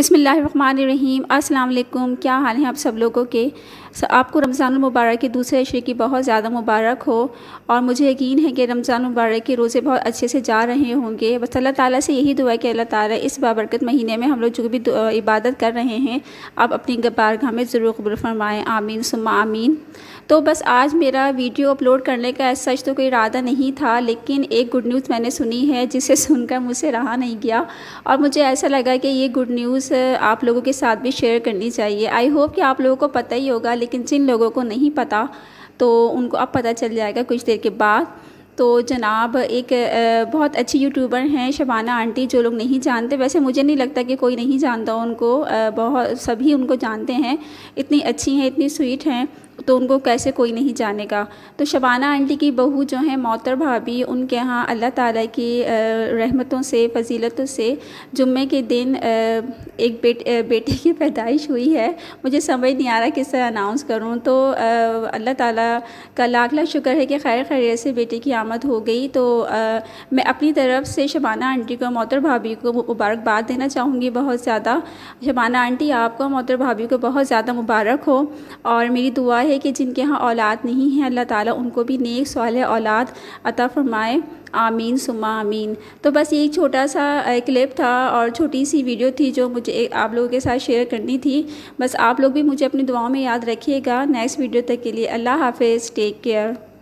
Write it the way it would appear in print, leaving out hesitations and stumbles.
बिस्मिल्लाहिर्रहमानिर्रहीम। अस्सलाम वालेकुम। क्या हाल है आप सब लोगों के। आपको रमज़ान मुबारक के दूसरे अशरे की बहुत ज़्यादा मुबारक हो और मुझे यकीन है कि रमज़ान मुबारक के रोज़े बहुत अच्छे से जा रहे होंगे। बस अल्लाह ताला से यही दुआ है कि अल्लाह ताला इस बाबरकत महीने में हम लोग जो भी इबादत कर रहे हैं आप अपनी बारगाह में ज़रूर कबूल फरमाएँ। आमीन सुम्मा आमीन। तो बस आज मेरा वीडियो अपलोड करने का सच तो कोई इरादा नहीं था, लेकिन एक गुड न्यूज़ मैंने सुनी है जिसे सुनकर मुझसे रहा नहीं गया और मुझे ऐसा लगा कि ये गुड न्यूज़ आप लोगों के साथ भी शेयर करनी चाहिए। आई होप कि आप लोगों को पता ही होगा, लेकिन जिन लोगों को नहीं पता तो उनको अब पता चल जाएगा कुछ देर के बाद। तो जनाब एक बहुत अच्छी यूट्यूबर हैं शबाना आंटी, जो लोग नहीं जानते, वैसे मुझे नहीं लगता कि कोई नहीं जानता उनको, बहुत सभी उनको जानते हैं। इतनी अच्छी हैं, इतनी स्वीट हैं, तो उनको कैसे कोई नहीं जानेगा। तो शबाना आंटी की बहू जो हैं मोहतर भाभी, उनके यहाँ अल्लाह ताला की रहमतों से फजीलतों से जुम्मे के दिन एक बेटे की पैदाइश हुई है। मुझे समझ नहीं आ रहा किससे अनाउंस करूँ। तो अल्लाह ताला का लाख लाख शुक्र है कि खैर खैरियत से बेटे की आमद हो गई। तो मैं अपनी तरफ से शबाना आंटी को, मोहतर भाभी को मुबारकबाद देना चाहूँगी बहुत ज़्यादा। शबाना आंटी आपको, मोहतर भाभी को बहुत ज़्यादा मुबारक हो और मेरी दुआ है कि जिनके यहाँ औलाद नहीं है अल्लाह ताला उनको भी नेक सालेह औलाद अता फरमाए। आमीन सुम्मा आमीन। तो बस ये एक छोटा सा क्लिप था और छोटी सी वीडियो थी जो मुझे आप लोगों के साथ शेयर करनी थी। बस आप लोग भी मुझे अपनी दुआओं में याद रखिएगा। नेक्स्ट वीडियो तक के लिए अल्लाह हाफ़िज़, टेक केयर।